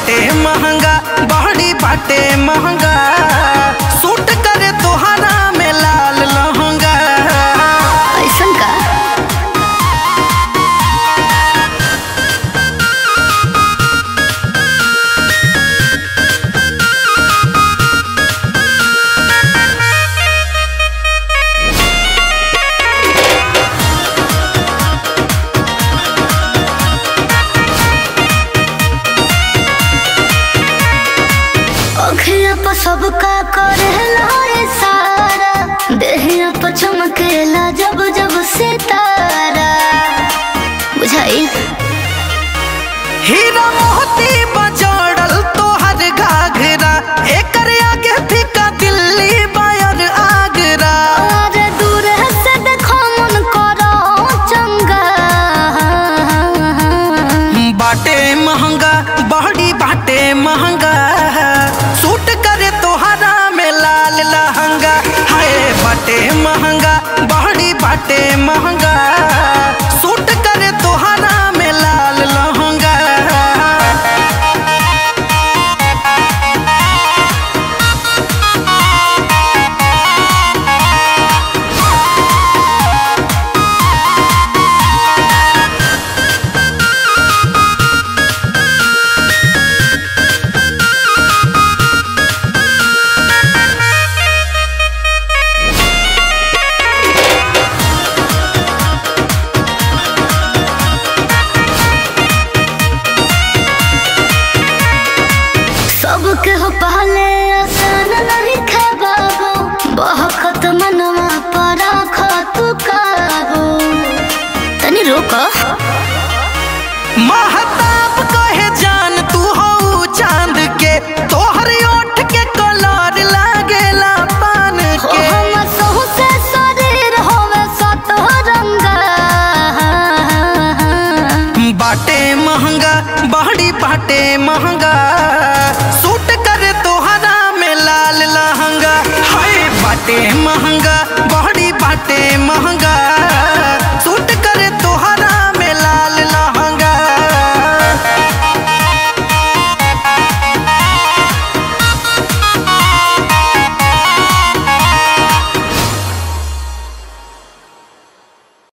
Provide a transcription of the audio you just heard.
बाटे महंगा बहड़ी बाटे महंगा सूट करे तोहरा में लाल लहंगा। ऐसन का सबका करेला सारा देहिया पर चमकेला जब जब सितारा बुझाई। हीरा मोती बजड़ल तोहर घाघरा एकर आगे फीका दिल्ली बायर आगरा। अरे दूर से देखो मन करो चंगा बाटे महंगा बहड़ी बाटे महंगा सूट करे तोहरा में लाल लहंगा। हाय बाटे महंगा बहड़ी बाटे महंगा सूट करे तोहरा में लाल लहंगा। सबके हो पहले आसान नहीं खे बाबू बहकत मनवा पर तू काबू तनी रोको। महताब कहे जान तू हो चांद के तोहर ओठ के कलर लागेला पान के। हम सहु से शरीर होवे सतरंगा बाटे महंगा बहड़ी बाटे महंगा